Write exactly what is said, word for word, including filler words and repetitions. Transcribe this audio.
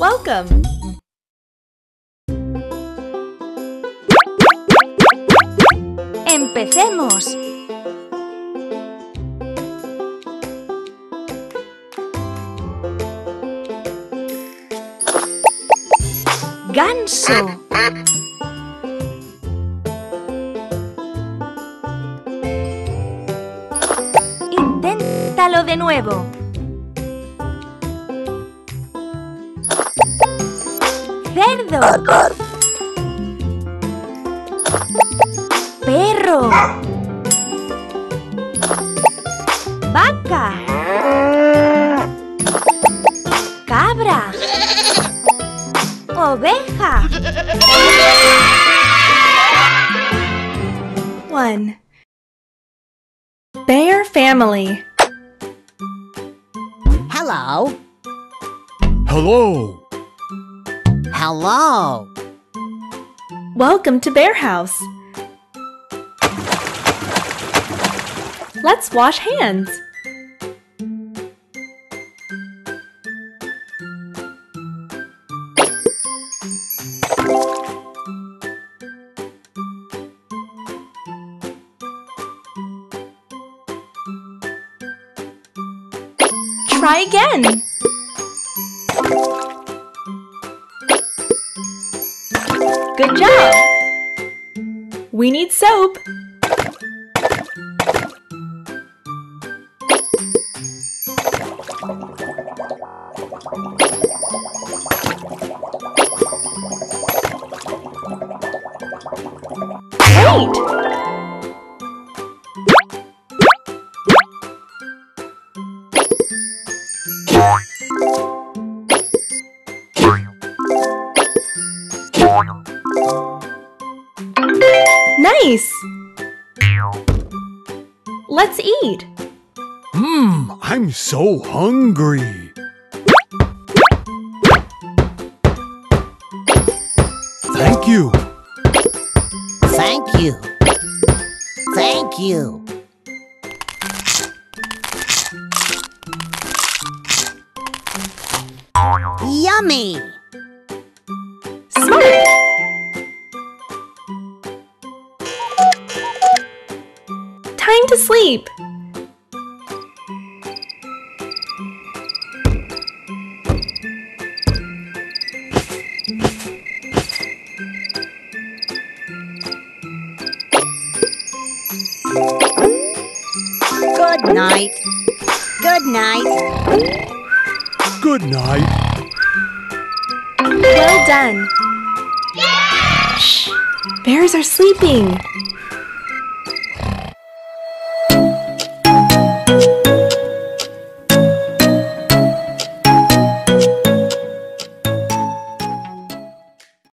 Welcome! ¡Empecemos! ¡Ganso! Inténtalo de nuevo. ¡Cerdo! ¡Perro! ¡Vaca! ¡Cabra! ¡Oveja! One. Bear family. Hello. Hello. Hello. Welcome to Bear House. Let's wash hands. Try again. Good job. We need soap. Great! Nice! Let's eat. Mmm, I'm so hungry. Thank you. Thank you. Thank you. Yummy. Smart! Time to sleep. Good night. Good night. Good night. Well done. Shh! Bears are sleeping.